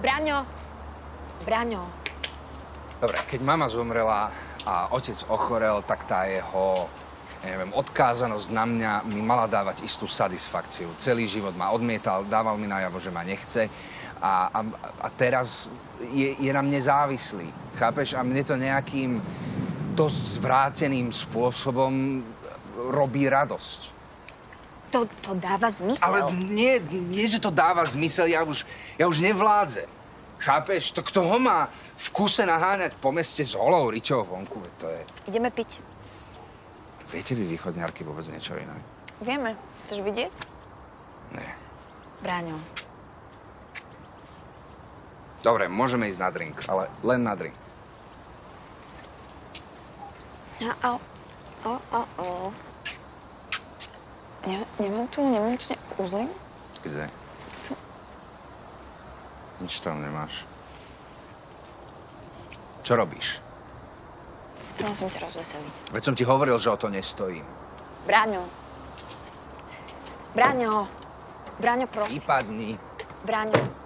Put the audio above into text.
Braňo! Braňo. Dobre, keď mama zomrela a otec ochorel, tak tá jeho, odkázanosť na mňa mi mala dávať istú satisfakciu. Celý život ma odmietal, dával mi najavo, že ma nechce a teraz je na mne závislý. Chápeš? A mne to nejakým dosť zvráteným spôsobom robí radosť. To dáva zmysel. Ale nie, že to dáva zmysel, ja už nevládzem. Chápeš? To kto ho má v kuse naháňať po meste s holou ričou vonku, to je... Ideme piť. Viete vy východňarky vôbec niečo iné? Vieme. Chceš vidieť? Nie. Braňo. Dobre, môžeme ísť na drink, ale len na drink. Nemám tu nejaký uzlík? Kde? Tu. Nič tam nemáš. Čo robíš? Chcela som ťa rozveseliť. Veď som ti hovoril, že o to nestojím. Braňo. Braňo. Braňo, prosím. Vypadni. Braňo.